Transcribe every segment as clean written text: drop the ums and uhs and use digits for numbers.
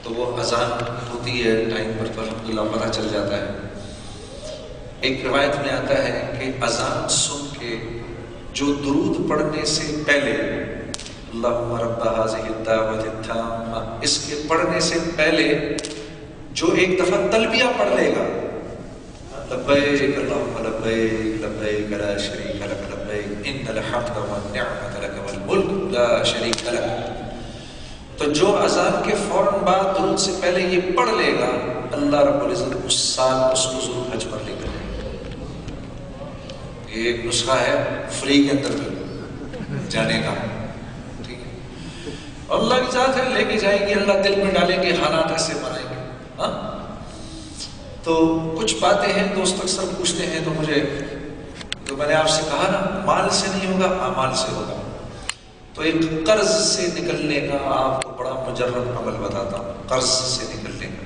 تو وہ اذان ہوتی ہے ٹائم پر تو الحمدللہ پتہ چل جاتا ہے۔ ایک روایت میں آتا ہے کہ اذان سن کے جو درود پڑھنے سے پہلے اللہم رب ھذہ الدعوۃ التامہ اس کے پڑھنے سے پہلے جو ایک دفعہ تلبیہ پڑھ لے گا، لبیک اللہم لبیک لبیک لا شریک لک لبیک ان الحمد والنعمۃ لک والملک لا شریک لک، تو جو اذان کے فوراً بعد درود سے پہلے یہ پڑھ لے گا، اللہ رب العزت اس سال اس کو ضرور حج پر لے کر جائے گا۔ یہ ایک نسخہ ہے فری کے اندر بھی جانے کا، ٹھیک ہے؟ اللہ کی ذات ہے، لے کے جائیں گے، اللہ دل میں ڈالیں گے، حالات ایسے بنائیں گے۔ ہاں تو کچھ باتیں ہیں، دوست اکثر پوچھتے ہیں تو مجھے، تو میں نے آپ سے کہا نا مال سے نہیں ہوگا، اعمال سے ہوگا۔ تو ایک قرض سے نکلنے کا آپ کو بڑا مجرب عمل بتاتا ہوں، قرض سے نکلنے کا۔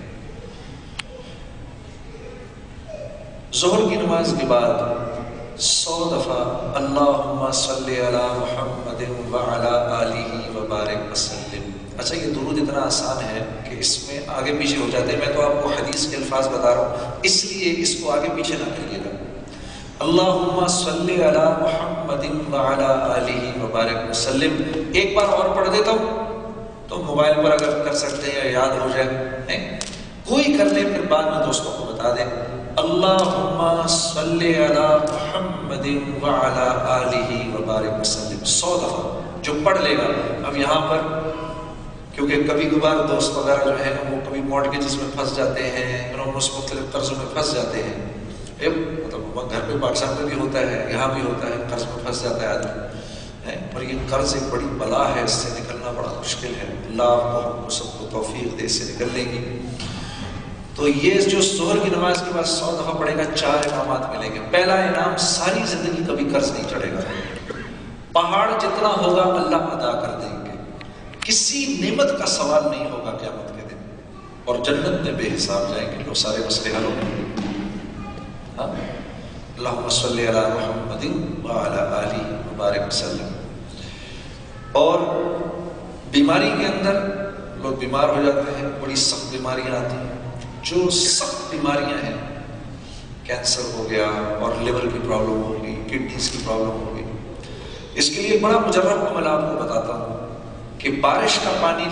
ظہر کی نماز کے بعد 100 دفعہ اللہم صلی علی محمد وعلی آلہ وبارک وسلم۔ اچھا یہ درود اتنا آسان ہے کہ اس میں آگے پیچھے ہو جاتے ہیں، میں تو آپ کو حدیث کے الفاظ بتا رہا ہوں، اس لیے اس کو آگے پیچھے نہ کریے گا۔ اللہم صلی علی محمد وعلی آلہ وبارک وسلم، ایک بار اور پڑھ دیتا ہوں تو موبائل پر اگر کر سکتے ہیں یا یاد ہو جائے کوئی کر لے، پھر بعد میں دوستوں کو بتا دیں۔ اللہم صلی علی محمد وعلی آلہ وبارک وسلم 100 دفعہ جو پڑھ لے گا۔ اب یہاں پر کیونکہ کبھی کبھار دوست وغیرہ جو ہیں وہ کبھی مارٹگیجز میں پھنس جاتے ہیں، مختلف قرضوں میں پھنس جاتے ہیں، مطلب گھر پہ پاکستان میں بھی ہوتا ہے، یہاں بھی ہوتا ہے، قرض میں پھنس جاتا ہے آدمی، اور یہ قرض ایک بڑی بلا ہے، اس سے نکلنا بڑا مشکل ہے۔ اللہ آپ کو ہم کو سب کو توفیق دے اس سے نکلنے کی۔ تو یہ جو ظہر کی نماز کے بعد 100 دفعہ پڑھے گا 4 انعامات ملیں گے۔ پہلا انعام، ساری زندگی کبھی قرض نہیں چڑھے گا، پہاڑ جتنا ہوگا اللہ ادا کر دیں گے، کسی نعمت کا سوال نہیں ہوگا قیامت کے دن، اور جنت میں بے حساب جائیں گے، لو سارے مسئلے حل ہوں گے۔ ہاں اللہم صلی علی محمد وعلی آلہ وبارک وسلم۔ اور بیماری کے اندر لوگ بیمار ہو جاتے ہیں، بڑی سخت بیماریاں آتی ہیں، جو سخت بیماریاں ہیں، کینسر ہو گیا اور لیور کی پرابلم ہوگی، کڈنیز کی پرابلم ہوگی، اس کے لیے بڑا مجرب عمل آپ کو بتاتا ہوں کہ بارش کا پانی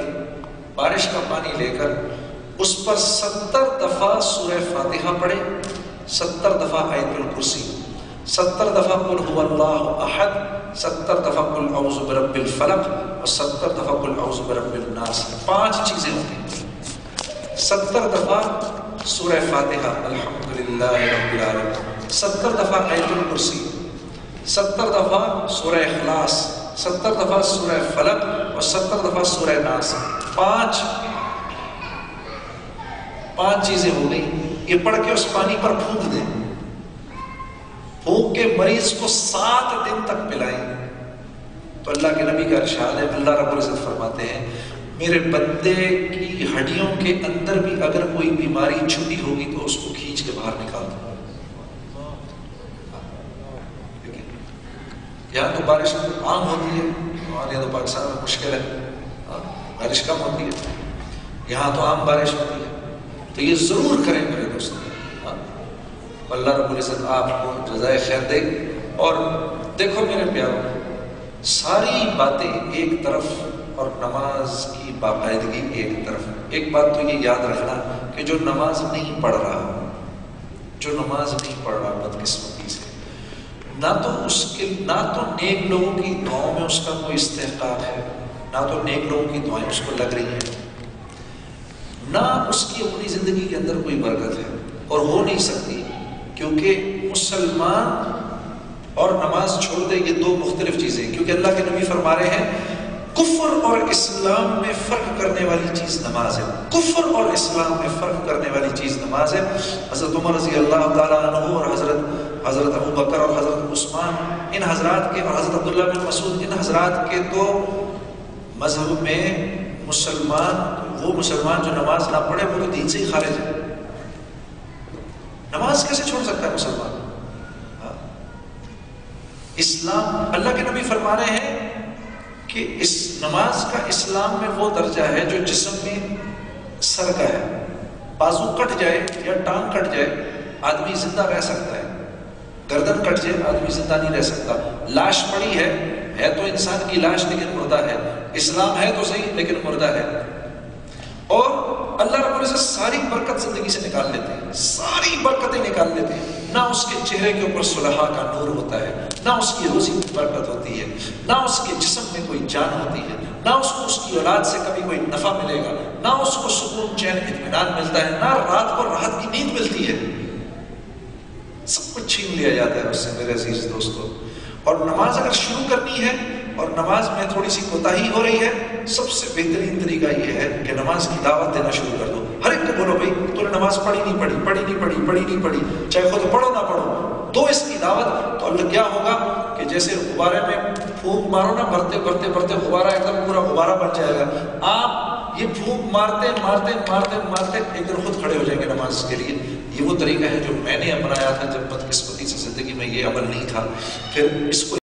لے کر اس پر 70 دفعہ سورہ فاتحہ پڑھے، 70 دفعہ آیت الکرسی، 70 دفعہ قل هو اللہ احد، 70 دفعہ قل اعوذ برب الفلق، اور 70 دفعہ قل اعوذ برب الناس۔ 5 چیزیں ہوتی ہیں۔ 70 دفعہ سورہ فاتحہ الحمدللہ رب العالمین، 70 دفعہ آیت الکرسی، 70 دفعہ سورہ اخلاص، 70 دفعہ سورہ فلق، اور 70 دفعہ سورہ ناس۔ 5 چیزیں ہو گئی۔ یہ پڑھ کے اس پانی پر پھونک دیں، پھونک کے مریض کو 7 دن تک پلائیں۔ تو اللہ کے نبی کا ارشاد ہے، اللہ رب العزت فرماتے ہیں میرے بندے کی ہڈیوں کے اندر بھی اگر کوئی بیماری چھپی ہوگی تو اس کو کھینچ کے باہر نکال دوں۔ یہاں تو بارش عام ہوتی ہے، ہمارے یہاں تو پاکستان میں مشکل ہے، بارش کم ہوتی ہے، یہاں تو عام بارش ہوتی ہے۔ تو یہ ضرور کریں میرے دوست، اللہ رب العزت آپ کو جزائے خیر دے۔ اور دیکھو میرے پیاروں، ساری باتیں ایک طرف اور نماز کی باقاعدگی ایک طرف۔ ایک بات تو یہ یاد رکھنا کہ جو نماز نہیں پڑھ رہا بدقسمتی سے، نہ تو نیک لوگوں کی دعاؤں میں اس کا کوئی استحقاق ہے، نہ تو نیک لوگوں کی دعائیں اس کو لگ رہی ہیں، نہ اس کی اپنی زندگی کے اندر کوئی برکت ہے، اور ہو نہیں سکتی، کیونکہ مسلمان اور نماز چھوڑ دے یہ 2 مختلف چیزیں ہیں۔ کیونکہ اللہ کے نبی فرما رہے ہیں کفر اور اسلام میں فرق کرنے والی چیز نماز ہے، کفر اور اسلام میں فرق کرنے والی چیز نماز ہے۔ حضرت عمر رضی اللہ تعالیٰ عنہ اور حضرت ابو بکر اور حضرت عثمان، ان حضرات کے، اور حضرت عبداللہ بن مسعود، ان حضرات کے تو مذہب میں وہ مسلمان جو نماز نہ پڑھے وہ تو دین سے ہی خارج ہے۔ نماز کیسے چھوڑ سکتا ہے مسلمان؟ اسلام، اللہ کے نبی فرما رہے ہیں کہ اس نماز کا اسلام میں وہ درجہ ہے جو جسم میں سر کا ہے، بازو کٹ جائے یا ٹانگ کٹ جائے آدمی زندہ رہ سکتا ہے، گردن کٹ جائے آدمی زندہ نہیں رہ سکتا۔ لاش پڑی ہے تو انسان کی لاش لیکن مردہ ہے، اسلام ہے تو صحیح لیکن مردہ ہے۔ اور اللہ رب العزت ساری برکت زندگی سے نکال لیتے ہیں، ساری برکتیں نکال لیتے ہیں، نہ اس کے چہرے کے اوپر صلحہ کا نور ہوتا ہے، نہ اس کی روزی میں برکت ہوتی ہے، نہ اس کے جسم میں کوئی جان ہوتی ہے، نہ اس کو اس کی اولاد سے کبھی کوئی نفع ملے گا، نہ اس کو سکون چین اطمینان ملتا ہے، نہ رات کو راحت کی نیند ملتی ہے، سب کچھ چھین لیا جاتا ہے اس سے میرے عزیز دوستو۔ اور نماز اگر شروع کرنی ہے اور نماز میں تھوڑی سی کوتاہی ہو رہی ہے، سب سے بہترین طریقہ یہ ہے کہ نماز کی دعوت دینا شروع کر دو۔ ہر ایک کو بولو بھائی تو نے نماز پڑھی نہیں پڑھی، پڑھی نہیں پڑھی، پڑھی نہیں پڑھی، چاہے خود پڑھو نہ پڑھو، دو اس کی دعوت۔ تو اللہ کیا ہوگا کہ جیسے غبارے میں پھونک مارو نا، بھرتے بھرتے بھرتے غبارہ ایک دم پورا غبارہ بن جائے گا، آپ یہ پھونک مارتے مارتے مارتے مارتے ایک دن خود کھڑے ہو جائیں گے نماز کے لیے۔ یہ وہ طریقہ ہے جو میں نے اپنایا تھا جب بدقسمتی سے زندگی میں یہ عمل نہیں تھا، پھر اس کو